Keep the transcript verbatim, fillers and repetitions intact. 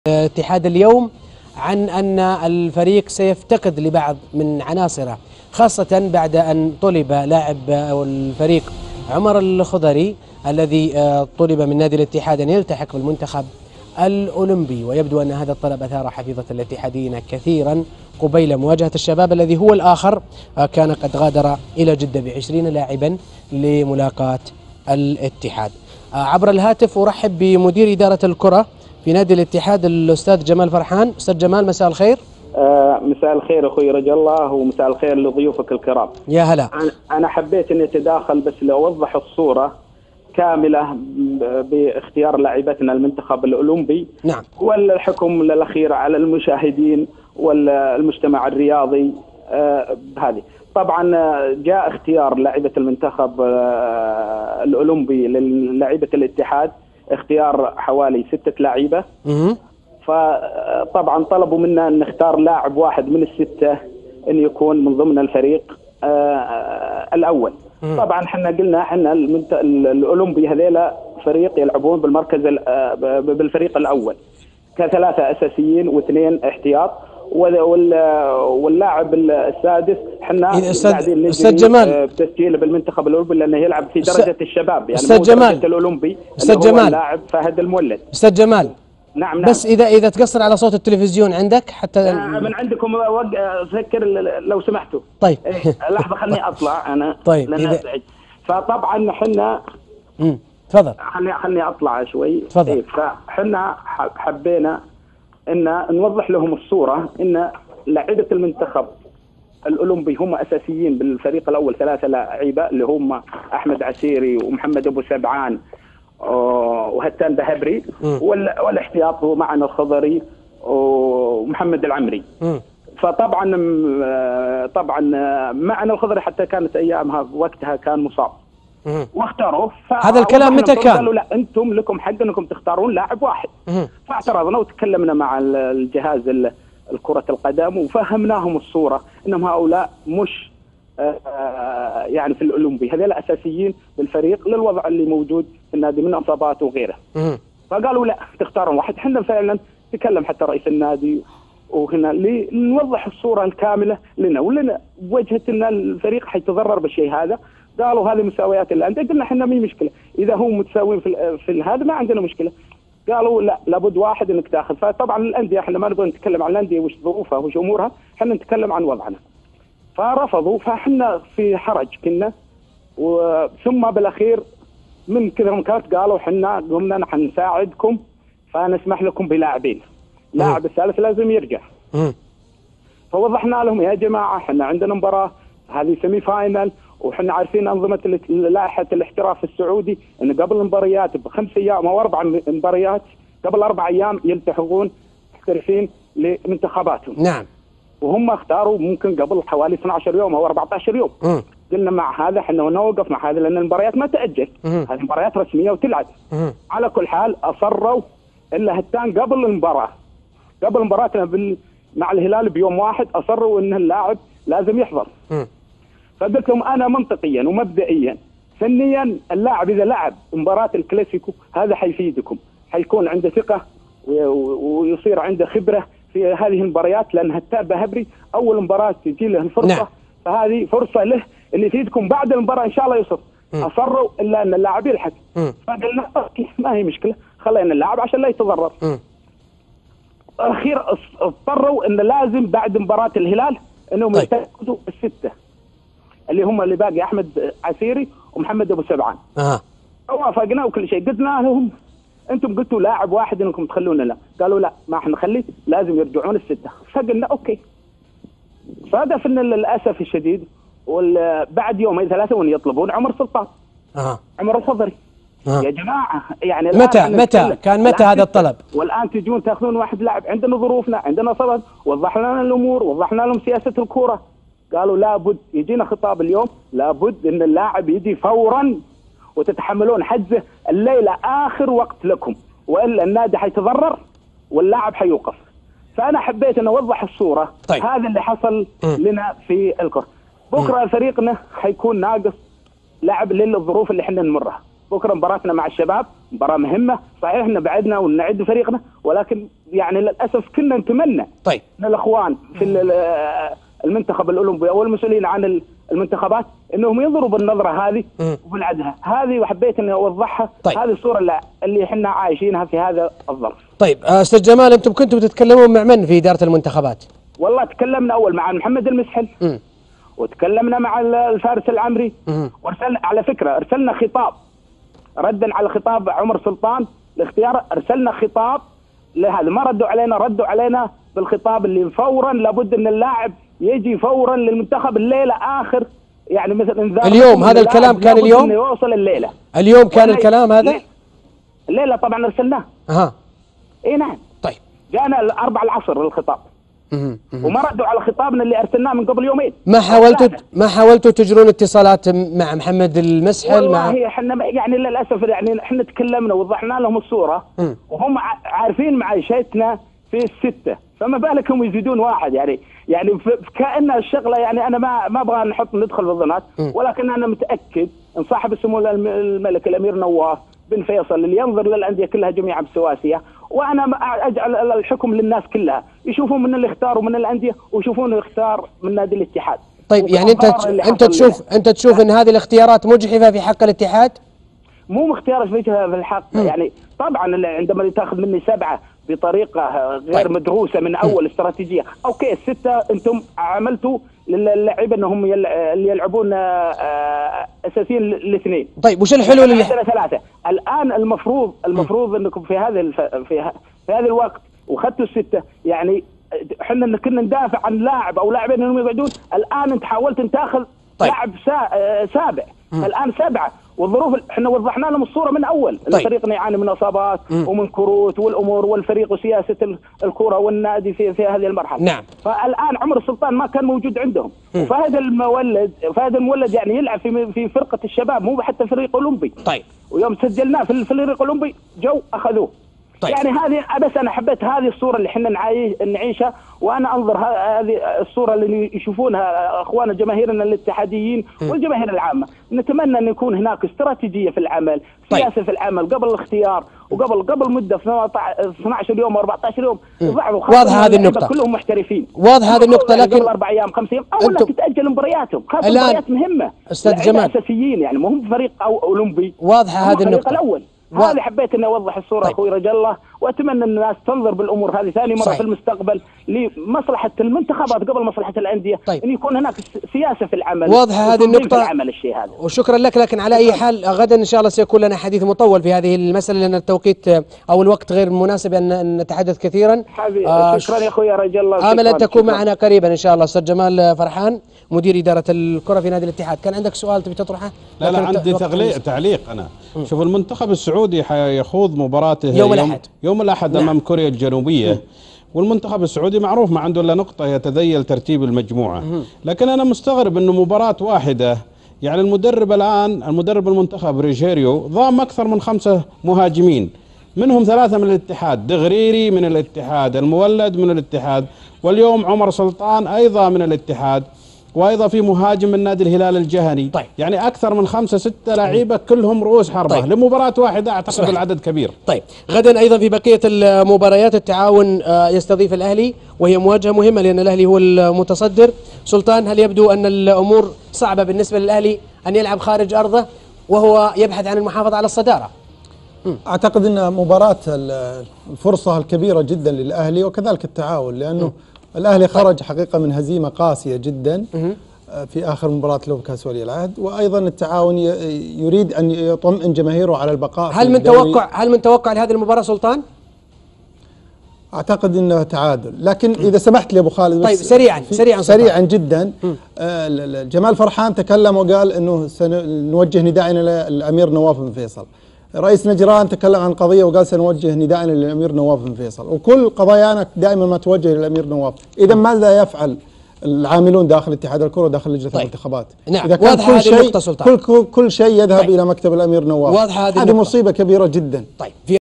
الاتحاد اليوم عن أن الفريق سيفتقد لبعض من عناصره، خاصة بعد أن طلب لاعب الفريق عمر الخضري الذي طلب من نادي الاتحاد أن يلتحق بالمنتخب الأولمبي، ويبدو أن هذا الطلب أثار حفيظة الاتحاديين كثيرا قبيل مواجهة الشباب الذي هو الآخر كان قد غادر إلى جدة بعشرين لاعبا لملاقاة الاتحاد. عبر الهاتف أرحب بمدير إدارة الكرة في نادي الاتحاد الأستاذ جمال فرحان. أستاذ جمال، مساء الخير. آه مساء الخير أخوي رجا الله، ومساء الخير لضيوفك الكرام. يا هلا. أنا حبيت أن أتداخل بس لأوضح الصورة كاملة باختيار لاعبتنا المنتخب الأولمبي. نعم. والحكم الأخير على المشاهدين والمجتمع الرياضي آه بهذه. طبعا جاء اختيار لاعبة المنتخب آه الأولمبي للاعبة الاتحاد، اختيار حوالي ستة لاعيبة. فطبعا طلبوا منا ان نختار لاعب واحد من الستة ان يكون من ضمن الفريق آه الاول. مم. طبعا احنا قلنا احنا الاولمبي هذيلا فريق يلعبون بالمركز بالفريق الاول كثلاثة اساسيين واثنين احتياط، واللاعب السادس احنا قاعدين نجري بتسجيله بالمنتخب الاولمبي لانه يلعب في درجه الشباب، يعني استاذ جمال الاولمبي استاذ جمال اللاعب فهد المولد. استاذ جمال نعم نعم. بس اذا اذا تقصر على صوت التلفزيون عندك حتى من عندكم اذكر لو سمحتوا. طيب لحظه خليني اطلع انا. طيب إذا... فطبعا احنا امم تفضل. خليني خليني اطلع شوي. تفضل. إيه فاحنا حبينا ان نوضح لهم الصوره ان لاعيبه المنتخب الاولمبي هم اساسيين بالفريق الاول ثلاثه لاعيبه اللي هم احمد عسيري ومحمد ابو سبعان وهتان بهبري، والاحتياط هو معنا الخضري ومحمد العمري. م. فطبعا طبعا معنا الخضري حتى كانت ايامها وقتها كان مصاب. م. واختاروه. هذا الكلام متى كان؟ قالوا لا انتم لكم حق انكم تختارون لاعب واحد. م. فاعترضنا وتكلمنا مع الجهاز الكرة القدم وفهمناهم الصورة انهم هؤلاء مش آه يعني في الأولمبي، هذول أساسيين بالفريق للوضع اللي موجود في النادي من إصابات وغيره. فقالوا لا تختارون واحد. احنا فعلا تكلم حتى رئيس النادي وهنا لنوضح الصورة الكاملة لنا ولنا وجهة ان الفريق حيتضرر بالشيء هذا. قالوا هذه مساويات الأندية، قلنا احنا ما مشكلة إذا هم متساويين في في هذا ما عندنا مشكلة. قالوا لا لابد واحد انك تاخذ. فطبعا الأندية احنا ما نبغى نتكلم عن الأندية وش ظروفها وش أمورها، احنا نتكلم عن وضعنا. فرفضوا، فاحنا في حرج كنا، وثم بالاخير من كذا كانت قالوا احنا قمنا نحن نساعدكم فنسمح لكم بلاعبين، لاعب الثالث لازم يرجع. فوضحنا لهم يا جماعه احنا عندنا مباراه هذه سيمي فاينل، وحنا عارفين انظمه لائحه الاحتراف السعودي ان قبل المباريات بخمس ايام او اربع مباريات قبل اربع ايام يلتحقون محترفين لمنتخباتهم. نعم. وهم اختاروا ممكن قبل حوالي اثني عشر يوم او أربعة عشر يوم. م. قلنا مع هذا احنا نوقف مع هذا لان المباريات ما تاجل، هذه مباريات رسميه وتلعب. م. على كل حال اصروا الا هتان قبل المباراه قبل مباراتنا بال... مع الهلال بيوم واحد اصروا ان اللاعب لازم يحضر. م. فقلت لهم انا منطقيا ومبدئيا فنيا اللاعب اذا لعب مباراه الكلاسيكو هذا حيفيدكم، حيكون عنده ثقه ويصير عنده خبره في هذه المباريات، لان هتان بهبري اول مباراه تجي له الفرصه. نعم. فهذه فرصه له ان يفيدكم بعد المباراه ان شاء الله يصف. م. اصروا الا ان اللاعب يلحق. فقلنا ما هي مشكله خلينا اللاعب عشان لا يتضرر. اخيرا اضطروا ان لازم بعد مباراه الهلال انهم طيب. يتاكدوا السته اللي هم اللي باقي احمد عسيري ومحمد ابو سبعان. اها. وافقنا وكل شيء. قلنا لهم انتم قلتوا لاعب واحد انكم تخلونا، لا قالوا لا ما احنا نخلي لازم يرجعون السته. فقلنا اوكي. صادف ان للاسف الشديد بعد يومين ثلاثه وان يطلبون عمر سلطان. اها. عمر الخضري. أه. يا جماعه يعني متى متى كان متى هذا الطلب؟ والان تجون تاخذون واحد لاعب، عندنا ظروفنا عندنا صبر، وضحنا لنا الامور وضحنا لهم سياسه الكوره. قالوا لابد يجينا خطاب اليوم لابد ان اللاعب يجي فورا وتتحملون حجزه الليله اخر وقت لكم، والا النادي حيتضرر واللاعب حيوقف. فانا حبيت ان اوضح الصوره. طيب. هذا اللي حصل م. لنا في الكره. بكره م. فريقنا حيكون ناقص لاعب للظروف اللي احنا نمرها. بكره مباراتنا مع الشباب مباراه مهمه، صحيح ان بعدنا ونعد فريقنا، ولكن يعني للاسف كنا نتمنى طيب ان الاخوان في المنتخب الاولمبي او المسؤولين عن المنتخبات انهم ينظروا بالنظره هذه وبالعدها هذه، وحبيت اني اوضحها. طيب. هذه الصوره اللي احنا عايشينها في هذا الظرف. طيب استاذ جمال، انتم كنتم تتكلمون مع من في اداره المنتخبات؟ والله تكلمنا اول مع محمد المسحل م. وتكلمنا مع الفارس العمري، وارسلنا على فكره ارسلنا خطاب ردا على خطاب عمر سلطان الاختيار، ارسلنا خطاب لهذا، ما ردوا علينا، ردوا علينا بالخطاب اللي فورا لابد ان اللاعب يجي فورا للمنتخب الليله اخر، يعني مثل انذار اليوم. هذا الكلام كان اليوم يوصل الليله اليوم كان الكلام هذا الليله طبعا ارسلناه. اها اي نعم. طيب جانا الاربع العصر الخطاب وما ردوا على خطابنا اللي ارسلناه من قبل يومين. ما حاولتوا ما حاولتوا تجرون اتصالات مع محمد المسحل؟ والله احنا يعني للاسف يعني احنا تكلمنا ووضحنا لهم الصوره م. وهم عارفين معيشتنا في السته، فما بالك هم يزيدون واحد يعني يعني كأن الشغله يعني انا ما ما ابغى نحط ندخل في الظنات، ولكن انا متاكد ان صاحب السمو الملك الامير نواف بن فيصل اللي ينظر للانديه كلها جميعا بسواسيه، وانا اجعل الحكم للناس كلها يشوفون من اللي اختاروا من الانديه ويشوفون يختار من نادي الاتحاد. طيب يعني انت انت تشوف انت تشوف ان هذه الاختيارات مجحفه في حق الاتحاد؟ مو مختيار في الحق م. يعني طبعا عندما تاخذ مني سبعه بطريقه غير طيب. مدروسه من اول م. استراتيجيه، اوكي السته انتم عملتوا للاعيبه انهم اللي يلعبون اساسيين الاثنين. طيب وش الحلول اللي ثلاثه؟ الان المفروض المفروض انكم في هذا الف... في في هذا الوقت واخذتوا السته، يعني احنا كنا ندافع عن لاعب او لاعبين انهم يقعدون، الان انت حاولت ان تاخذ طيب. لاعب سا... سابع م. الان سبعه، والظروف احنا وضحنا لهم الصوره من اول. طيب. الفريق يعاني من اصابات م. ومن كروت والامور والفريق وسياسه الكره والنادي في في هذه المرحله. نعم. فالان عمر السلطان ما كان موجود عندهم، م. وفهد المولد فهد المولد يعني يلعب في في فرقه الشباب مو حتى فريق اولمبي. طيب. ويوم سجلناه في الفريق الاولمبي جو اخذوه. طيب. يعني هذه بس انا حبيت هذه الصوره اللي احنا نعيشها، وانا انظر هذه الصوره اللي يشوفونها اخوان جماهيرنا الاتحاديين والجماهير العامه. نتمنى ان يكون هناك استراتيجيه في العمل، سياسه طيب. في العمل قبل الاختيار وقبل قبل مده اثني عشر يوم و14 يوم. واضحه هذه النقطه، كلهم محترفين. واضحه هذه النقطه، لكن قبل اربع ايام خمس ايام او انك تتاجل مبارياتهم، خاصه مباريات مهمه استاذ جمال اساسيين، يعني مو فريق او اولمبي. واضحه هذه النقطه الاول. و... هذه حبيت اني اوضح الصوره. طيب. اخوي رجا الله، واتمنى ان الناس تنظر بالامور هذه ثاني مره. صحيح. في المستقبل لمصلحه المنتخبات قبل مصلحه الانديه. طيب. ان يكون هناك سياسه في العمل. واضحه هذه النقطه في العمل الشيء هذا. وشكرا لك. لكن على اي حال غدا ان شاء الله سيكون لنا حديث مطول في هذه المساله، لان التوقيت او الوقت غير مناسب ان نتحدث كثيرا. حبيبي آه شكرا يا اخوي رجا الله. امل ان تكون شكرا. معنا قريبا ان شاء الله. استاذ جمال فرحان مدير اداره الكره في نادي الاتحاد، كان عندك سؤال تبي تطرحه؟ لا لا عندي تعليق تعليق انا م. شوف المنتخب السعودي حيخوض مباراته يوم, يوم الاحد يوم الاحد امام نعم. كوريا الجنوبيه م. والمنتخب السعودي معروف ما عنده الا نقطه يتذيل ترتيب المجموعه م. لكن انا مستغرب انه مباراه واحده، يعني المدرب الان المدرب المنتخب ريجيريو ضام اكثر من خمسه مهاجمين، منهم ثلاثه من الاتحاد، دغريري من الاتحاد، المولد من الاتحاد، واليوم عمر سلطان ايضا من الاتحاد، وايضا في مهاجم من نادي الهلال الجهني. طيب. يعني اكثر من خمسه سته لعيبه كلهم رؤوس حربه. طيب. لمباراه واحده اعتقد صحيح. العدد كبير. طيب غدا ايضا في بقيه المباريات التعاون يستضيف الاهلي، وهي مواجهه مهمه لان الاهلي هو المتصدر. سلطان، هل يبدو ان الامور صعبه بالنسبه للاهلي ان يلعب خارج ارضه وهو يبحث عن المحافظه على الصداره؟ اعتقد ان مباراه الفرصه الكبيره جدا للاهلي وكذلك التعاون، لانه م. الاهلي خرج حقيقه من هزيمه قاسيه جدا في اخر مباراه له بكاس ولي العهد، وايضا التعاون يريد ان يطمئن جماهيره على البقاء. هل من توقع هل من توقع لهذه المباراه سلطان؟ اعتقد انه تعادل، لكن اذا سمحت لي ابو خالد. طيب سريعا سريعا سريعا جدا. آه جمال فرحان تكلم وقال انه سنوجه نداءنا للامير نواف بن فيصل. رئيس نجران تكلم عن قضيه وقال سنوجه نداءنا للامير نواف بن فيصل، وكل قضايانا دائما ما توجه للامير نواف. اذا ماذا يفعل العاملون داخل اتحاد الكره وداخل لجنه طيب. الانتخابات؟ نعم. اذا كان كل شيء كل, كل شيء يذهب طيب. الى مكتب الامير نواف، واضحه هذه هذه مصيبه كبيره جدا. طيب.